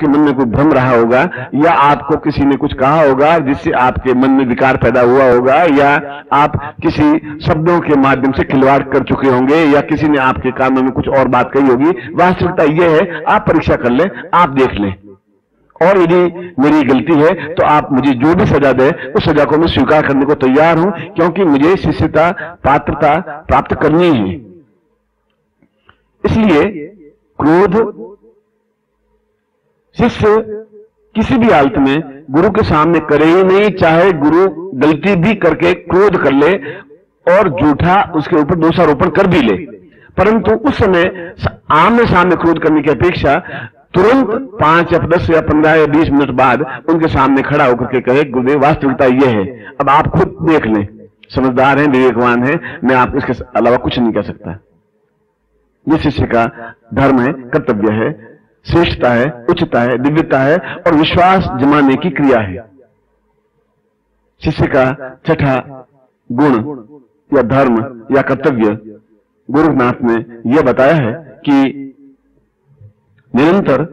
के मन में कोई भ्रम रहा होगा, या आपको किसी ने कुछ कहा होगा जिससे आपके मन में विकार पैदा हुआ होगा, या आप किसी शब्दों के माध्यम से खिलवाड़ कर चुके होंगे, या किसी ने आपके कानों में कुछ और बात कही होगी। वास्तविकता यह है, आप परीक्षा कर लें, आप देख लें, और यदि मेरी गलती है तो आप मुझे जो भी सजा दे उस सजा को मैं स्वीकार करने को तैयार हूं, क्योंकि मुझे शिष्यता पात्रता प्राप्त करनी है। इसलिए क्रोध शिष्य किसी भी हालत में गुरु के सामने करे ही नहीं, चाहे गुरु गलती भी करके क्रोध कर ले और झूठा उसके ऊपर दोषारोपण कर भी ले, परंतु उस समय आमने सामने क्रोध करने की अपेक्षा तुरंत 5 या 10 या 15 या 20 मिनट बाद उनके सामने खड़ा होकर के कहे, गुरुदेव वास्तविकता यह है, अब आप खुद देख लें, समझदार हैं, विवेकवान हैं, मैं आपको इसके अलावा कुछ नहीं कह सकता। यह शिष्य का धर्म है, कर्तव्य है, श्रेष्ठता है, उच्चता है, दिव्यता है और विश्वास जमाने की क्रिया है। शिष्य का छठा गुण या धर्म या कर्तव्य गोरखनाथ ने यह बताया है कि निरंतर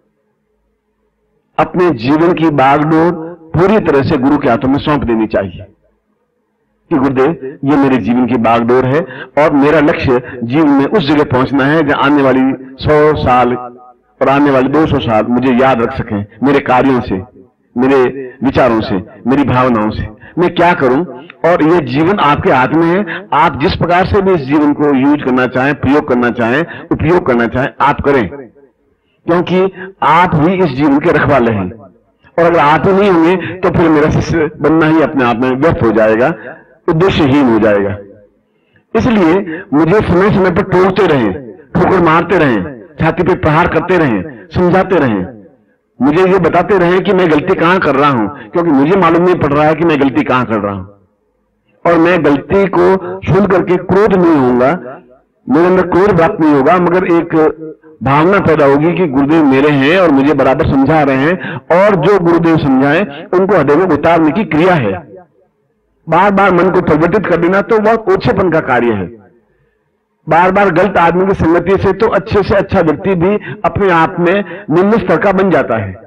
अपने जीवन की बागडोर पूरी तरह से गुरु के हाथों में सौंप देनी चाहिए कि गुरुदेव ये मेरे जीवन की बागडोर है और मेरा लक्ष्य जीवन में उस जगह पहुंचना है जहां आने वाली 100 साल और आने वाले 200 साल मुझे याद रख सकें, मेरे कार्यों से, मेरे विचारों से, मेरी भावनाओं से मैं क्या करूं। और ये जीवन आपके हाथ में है, आप जिस प्रकार से भी इस जीवन को यूज करना चाहें, प्रयोग करना चाहें, उपयोग करना चाहें, आप करें, क्योंकि आप ही इस जीवन के रखवाले हैं। और अगर आप ही नहीं होंगे तो फिर मेरा शिष्य बनना ही अपने आप में व्यर्थ हो जाएगा, उद्देश्यहीन हो जाएगा। इसलिए मुझे समय समय पर टोकते रहें, ठोकर मारते रहें, छाती पे प्रहार करते रहें, समझाते रहें, मुझे ये बताते रहें कि मैं गलती कहां कर रहा हूं, क्योंकि मुझे मालूम नहीं पड़ रहा है कि मैं गलती कहां कर रहा हूं। और मैं गलती को सुन करके क्रोध नहीं होऊंगा, मेरे अंदर क्रोध प्राप्त नहीं होगा, मगर एक भावना पैदा होगी कि गुरुदेव मेरे हैं और मुझे बराबर समझा रहे हैं, और जो गुरुदेव समझाएं उनको हृदय में उतारने की क्रिया है। बार बार मन को परिवर्तित कर देना तो बहुत ओछेपन का कार्य है। बार बार गलत आदमी की संगति से तो अच्छे से अच्छा व्यक्ति भी अपने आप में निम्न स्तर का बन जाता है।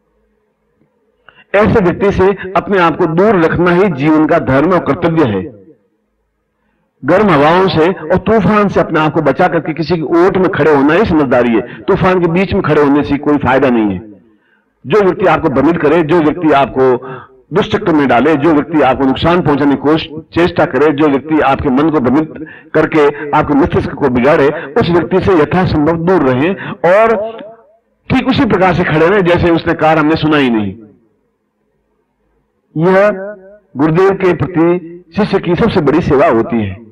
ऐसे व्यक्ति से अपने आप को दूर रखना ही जीवन का धर्म और कर्तव्य है। गर्म हवाओं से और तूफान से अपने आप को बचा करके किसी की ओट में खड़े होना ही समझदारी है। तूफान के बीच में खड़े होने से कोई फायदा नहीं है। जो व्यक्ति आपको भ्रमित करे, जो व्यक्ति आपको दुष्चक्र में डाले, जो व्यक्ति आपको नुकसान पहुंचाने की चेष्टा करे, जो व्यक्ति आपके मन को भ्रमित करके आपके मस्तिष्क को बिगाड़े, उस व्यक्ति से यथासंभव दूर रहें और ठीक उसी प्रकार से खड़े रहें जैसे उसने कहा हमने सुना ही नहीं। यह गुरुदेव के प्रति शिष्य की सबसे बड़ी सेवा होती है।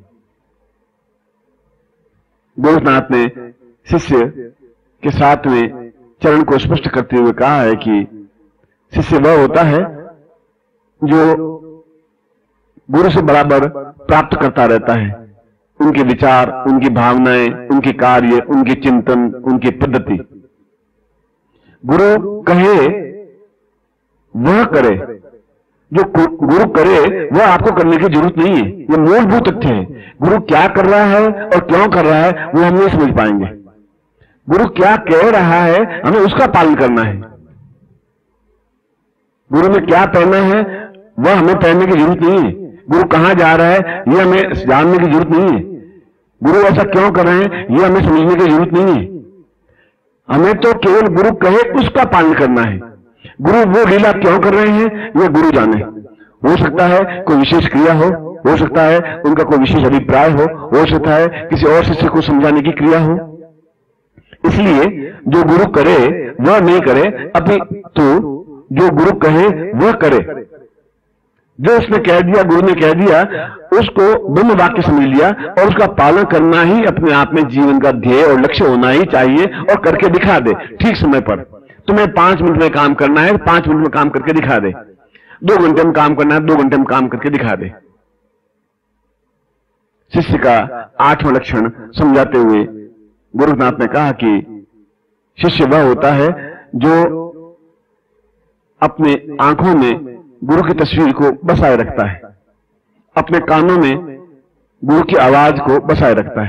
गोरखनाथ ने शिष्य के 7वें चरण को स्पष्ट करते हुए कहा है कि शिष्य वह होता है जो गुरु से बराबर प्राप्त करता रहता है, उनके विचार, उनकी भावनाएं, उनके कार्य, उनके चिंतन, उनकी पद्धति। गुरु कहे वह करे, जो गुरु करे वह आपको करने की जरूरत नहीं है। यह मूलभूत तथ्य है। गुरु क्या कर रहा है और क्यों कर रहा है वो हम नहीं समझ पाएंगे। गुरु क्या कह रहा है हमें उसका पालन करना है। गुरु ने क्या पहना है वह हमें पहनने की जरूरत नहीं है। गुरु कहां जा रहा है यह हमें जानने की जरूरत नहीं है। गुरु ऐसा क्यों कर रहे हैं यह हमें समझने की जरूरत नहीं है। हमें तो केवल गुरु कहे उसका पालन करना है। गुरु वो लीला क्यों कर रहे हैं यह गुरु जाने। हो सकता है कोई विशेष क्रिया हो सकता है उनका कोई विशेष अभिप्राय हो सकता है किसी और शिष्य को समझाने की क्रिया हो। इसलिए जो गुरु करे वह नहीं करे, अभी तो जो गुरु कहे वह करे। जो उसने कह दिया, गुरु ने कह दिया, उसको ब्रह्म वाक्य समझ लिया और उसका पालन करना ही अपने आप में जीवन का ध्येय और लक्ष्य होना ही चाहिए। और करके दिखा दे ठीक समय पर। तुम्हें 5 मिनट में काम करना है, 5 मिनट में काम करके दिखा दे। 2 घंटे में काम करना है, 2 घंटे में काम करके दिखा दे। शिष्य का 8वां लक्षण समझाते हुए गोरखनाथ ने कहा कि शिष्य वह होता है जो अपने आंखों में गुरु की तस्वीर को बसाए रखता है, अपने कानों में गुरु की आवाज को बसाए रखता है,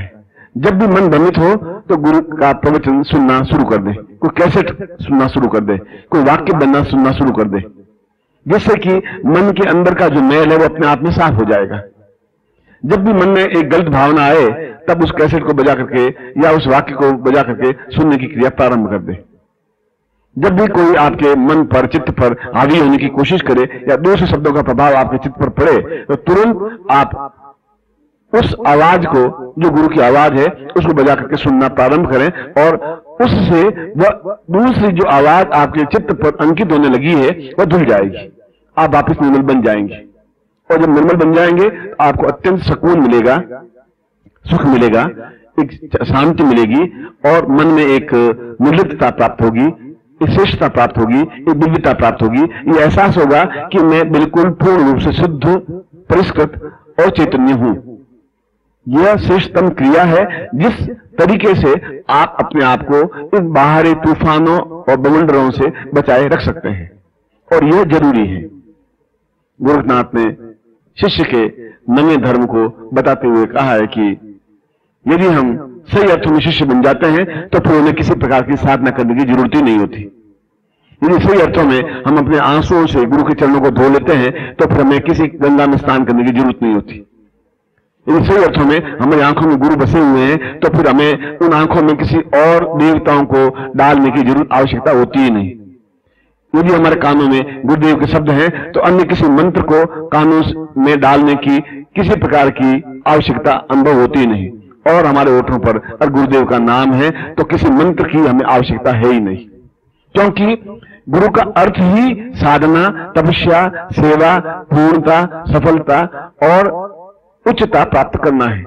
जब भी मन भ्रमित हो तो गुरु का प्रवचन सुनना शुरू कर दे, कोई कैसेट सुनना शुरू कर दे, कोई वाक्य बनना सुनना शुरू कर दे, जिससे कि मन के अंदर का जो मैल है वो अपने आप में साफ हो जाएगा। जब भी मन में एक गलत भावना आए तब उस कैसेट को बजा करके या उस वाक्य को बजा करके सुनने की क्रिया प्रारंभ कर दे। जब भी कोई आपके मन पर, चित्त पर हावी होने की कोशिश करे या दूसरे शब्दों का प्रभाव आपके चित्त पर पड़े तो तुरंत आप उस आवाज को, जो गुरु की आवाज है, उसको बजा करके सुनना प्रारंभ करें और उससे वह दूसरी जो आवाज आपके चित्त पर अंकित होने लगी है वह धुल जाएगी। आप वापस निर्मल बन जाएंगे और जब निर्मल बन जाएंगे तो आपको अत्यंत सुकून मिलेगा, सुख मिलेगा, एक शांति मिलेगी और मन में एक निर्लिप्तता प्राप्त होगी, एक श्रेष्ठता प्राप्त होगी, एक दिव्यता प्राप्त होगी। ये एहसास होगा कि मैं बिल्कुल पूर्ण रूप से शुद्ध, परिष्कृत और चैतन्य हूं। यह श्रेष्ठतम क्रिया है जिस तरीके से आप अपने आप को इन बाहरी तूफानों और बवंडरों से बचाए रख सकते हैं और यह जरूरी है। गोरखनाथ ने शिष्य के नवे धर्म को बताते हुए कहा है कि यदि हम सही अर्थों में शिष्य बन जाते हैं तो फिर उन्हें किसी प्रकार की साधना करने की जरूरत ही नहीं होती। यदि सही अर्थों में हम अपने आंसुओं से गुरु के चरणों को धो लेते हैं तो फिर हमें किसी गंगा में स्नान करने की जरूरत नहीं होती। यदि सही अर्थों में हमारी आंखों में गुरु बसे हुए हैं तो फिर हमें उन आंखों में किसी और देवताओं को डालने की जरूरत, आवश्यकता होती ही नहीं। यदि हमारे कानों में गुरुदेव के शब्द हैं तो अन्य किसी मंत्र को कानों में डालने की किसी प्रकार की आवश्यकता अनुभव होती ही नहीं। और हमारे ओठों पर अगर गुरुदेव का नाम है तो किसी मंत्र की हमें आवश्यकता है ही नहीं, क्योंकि गुरु का अर्थ ही साधना, तपस्या, सेवा, पूर्णता, सफलता और उच्चता प्राप्त करना है।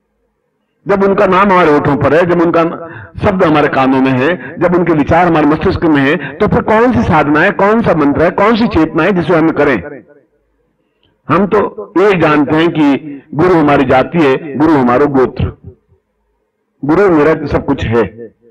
जब उनका नाम हमारे ओठों पर है, जब उनका शब्द हमारे कानों में है, जब उनके विचार हमारे मस्तिष्क में है, तो फिर कौन सी साधना है, कौन सा मंत्र है, कौन सी चेतना है जिसे हम करें। हम तो ये जानते हैं कि गुरु हमारी जाति है, गुरु हमारा गोत्र, गुरु मेरा सब कुछ है।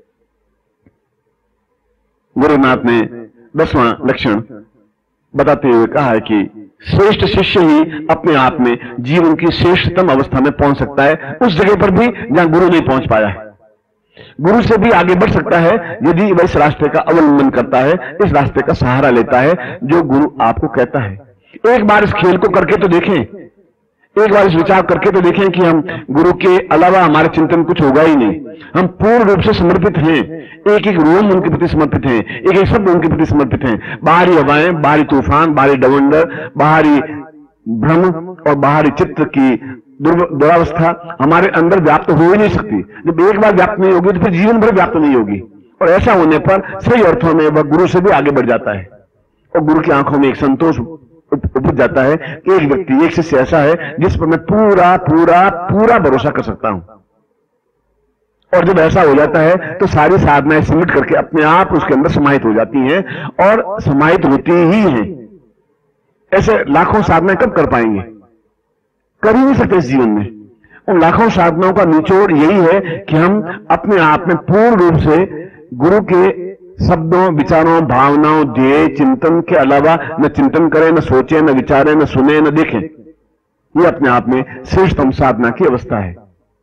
गुरुनाथ ने 10वां लक्षण बताते हुए कहा है कि श्रेष्ठ शिष्य ही अपने आप में जीवन की श्रेष्ठतम अवस्था में पहुंच सकता है, उस जगह पर भी जहां गुरु नहीं पहुंच पाया है। गुरु से भी आगे बढ़ सकता है यदि वह इस रास्ते का अवलंबन करता है, इस रास्ते का सहारा लेता है जो गुरु आपको कहता है। एक बार इस खेल को करके तो देखें, एक बार इस विचार करके तो देखें कि हम गुरु के अलावा हमारे चिंतन कुछ होगा ही नहीं। हम पूर्ण रूप से समर्पित हैं, एक एक रोम उनके प्रति समर्पित हैं, एक एक शब्द उनके प्रति समर्पित हैं। बाहरी हवाएं, बाहरी तूफान, बाहरी डवंडर, बाहरी भ्रम और बाहरी चित्त की दुरावस्था हमारे अंदर व्याप्त हो ही नहीं सकती। जब एक बार व्याप्त नहीं होगी तो फिर जीवन भर व्याप्त नहीं होगी और ऐसा होने पर सही अर्थों में वह गुरु से भी आगे बढ़ जाता है और गुरु की आंखों में एक संतोष उपज जाता है कि एक व्यक्ति, एक शिष्य ऐसा है जिस पर मैं पूरा पूरा पूरा भरोसा कर सकता हूं। और जब ऐसा हो जाता है तो सारी साधनाएं सिमट करके अपने आप उसके अंदर समाहित हो जाती हैं और समाहित होती ही हैं। ऐसे लाखों साधनाएं कब कर पाएंगे? कर ही नहीं सकते इस जीवन में। उन लाखों साधनाओं का निचोड़ यही है कि हम अपने आप में पूर्ण रूप से गुरु के शब्दों, विचारों, भावनाओं, ध्येय, चिंतन के अलावा न चिंतन करें, न सोचें, न विचारें, न सुने, न देखें। यह अपने आप में श्रेष्ठतम साधना की अवस्था है।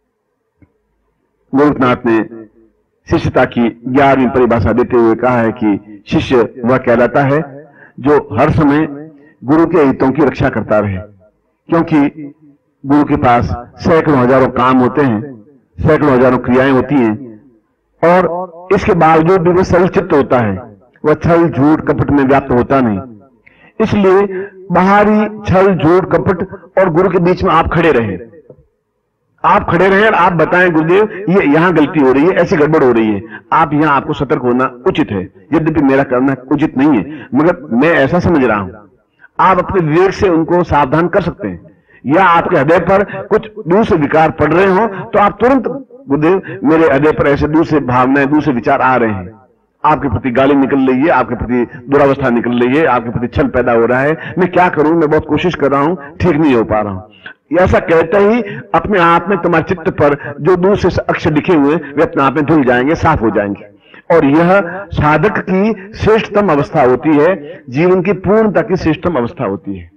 गोरखनाथ ने शिष्यता की 11वीं परिभाषा देते हुए कहा है कि शिष्य वह कहलाता है जो हर समय गुरु के हितों की रक्षा करता रहे, क्योंकि गुरु के पास सैकड़ों हजारों काम होते हैं, सैकड़ों हजारों क्रियाएं होती हैं और इसके बावजूद भी वह सरल चित्त होता है, वह छल झूठ कपट में व्याप्त होता नहीं। इसलिए बाहरी छल झूठ कपट और गुरु के बीच में आप खड़े रहे, आप खड़े रहे और आप बताएं गुरुदेव ये यहां गलती हो रही है, ऐसी गड़बड़ हो रही है, आप यहां आपको सतर्क होना उचित है। यद्यपि मेरा करना उचित नहीं है मगर मैं ऐसा समझ रहा हूं। आप अपने विवेक से उनको सावधान कर सकते हैं। या आपके हृदय पर कुछ दूसरे विकार पड़ रहे हो तो आप तुरंत गुरुदेव मेरे हृदय पर ऐसे दूसरे भावनाएं, दूसरे विचार आ रहे हैं, आपके प्रति गाली निकल रही है, आपके प्रति दुरावस्था निकल रही है, आपके प्रति छल पैदा हो रहा है, मैं क्या करूं, मैं बहुत कोशिश कर रहा हूं, ठीक नहीं हो पा रहा हूं। ऐसा कहते ही अपने आप में तुम्हारे चित्त पर जो दूसरे अक्षर लिखे हुए वे अपने आप में धुल जाएंगे, साफ हो जाएंगे। और यह साधक की श्रेष्ठतम अवस्था होती है, जीवन की पूर्णता की श्रेष्ठतम अवस्था होती है।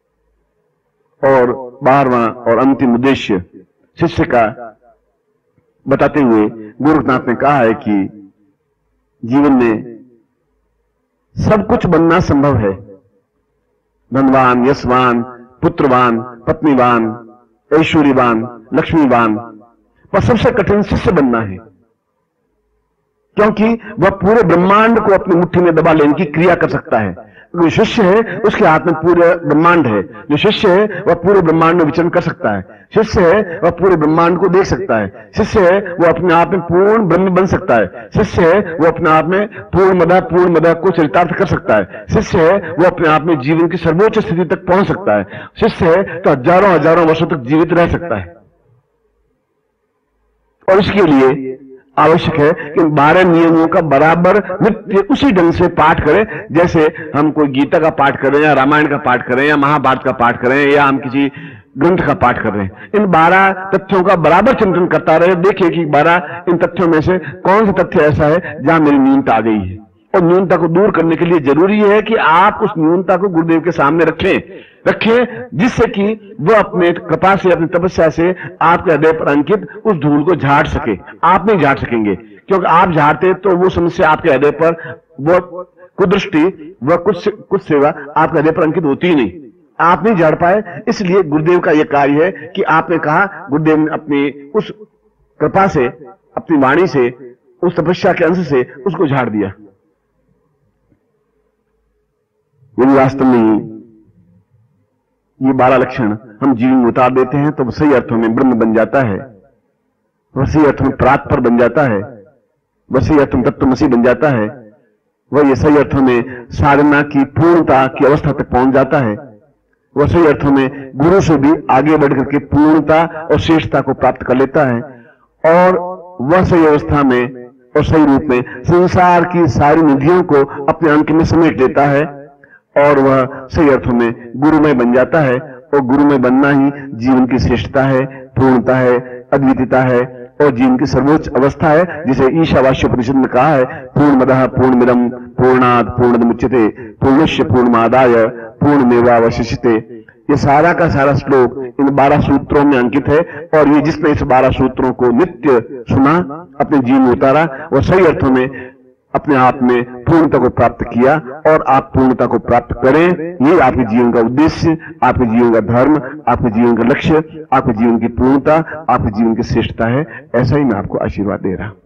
और 12वां और अंतिम उद्देश्य शिष्य का बताते हुए गोरखनाथ ने कहा है कि जीवन में सब कुछ बनना संभव है, धनवान, यशवान, पुत्रवान, पत्नीवान, ऐश्वर्यवान, लक्ष्मीवान, पर सबसे कठिन शिष्य बनना है, क्योंकि वह पूरे ब्रह्मांड को अपनी मुट्ठी में दबा लेने की क्रिया कर सकता है। जो शिष्य है उसके हाथ में पूरे ब्रह्मांड है, जो शिष्य है वह पूरे ब्रह्मांड में विचरण कर सकता है, शिष्य है वह पूरे ब्रह्मांड को देख सकता है, शिष्य है वह अपने आप में पूर्ण ब्रह्म बन सकता है, शिष्य है वह अपने आप में पूर्ण मदा को चरितार्थ कर सकता है, शिष्य है वह अपने आप में जीवन की सर्वोच्च स्थिति तक पहुंच सकता है, शिष्य है तो हजारों वर्षों तक जीवित रह सकता है। और इसके लिए आवश्यक है कि 12 नियमों का बराबर नित्य उसी ढंग से पाठ करें, जैसे हम कोई गीता का पाठ करें या रामायण का पाठ करें या महाभारत का पाठ करें या हम किसी ग्रंथ का पाठ कर रहे हैं। इन 12 तथ्यों का बराबर चिंतन करता रहे, देखिए कि 12 इन तथ्यों में से कौन सा तथ्य ऐसा है जहां मेरी न्यूनता आ गई है। और न्यूनता को दूर करने के लिए जरूरी है कि आप उस न्यूनता को गुरुदेव के सामने रखें, जिससे कि वह अपने कृपा से, अपनी तपस्या से आपके हृदय पर अंकित उस धूल को झाड़ सके। आप नहीं झाड़ सकेंगे, क्योंकि आप झाड़ते तो वो समस्या आपके हृदय पर, वो कुदृष्टि, वह कुछ सेवा आपके हृदय पर अंकित होती ही नहीं, आप नहीं झाड़ पाए। इसलिए गुरुदेव का यह कार्य है कि आपने कहा, गुरुदेव ने अपनी उस कृपा से, अपनी वाणी से, उस तपस्या के अंश से उसको झाड़ दिया। यदि वास्तव में ये 12 लक्षण हम जीवन में उतार देते हैं तो सही अर्थों में ब्रह्म बन जाता है, वह सही अर्थों में परात्पर बन जाता है, वह सही अर्थों में तत्वमसी बन जाता है, वह ये सही अर्थों में साधना की पूर्णता की अवस्था तक पहुंच जाता है, वह सही अर्थों में गुरु से भी आगे बढ़कर के पूर्णता और श्रेष्ठता को प्राप्त कर लेता है, और वह सही अवस्था में और सही रूप में संसार की सारी निधियों को अपने अंक में समेट लेता है, और वह सही अर्थों में गुरुमय बन जाता है। और गुरुमय बनना ही जीवन की श्रेष्ठता है, पूर्णता है, अद्वितीयता है और जीवन की सर्वोच्च अवस्था है, जिसे ईशावास्य उपनिषद में कहा है, पूर्णमदः पूर्णमिदं पूर्णात् पूर्णमुच्यते पूर्णस्य पूर्णमादाय पूर्णमेवावशिष्यते। ये सारा का सारा श्लोक इन 12 सूत्रों में अंकित है, और ये जिसने इस 12 सूत्रों को नित्य सुना, अपने जीवन में उतारा, और सही अर्थों में अपने आप में पूर्णता को प्राप्त किया, और आप पूर्णता को प्राप्त करें। ये आपके जीवन का उद्देश्य, आपके जीवन का धर्म, आपके जीवन का लक्ष्य, आपके जीवन की पूर्णता, आपके जीवन की श्रेष्ठता है। ऐसा ही मैं आपको आशीर्वाद दे रहा हूं।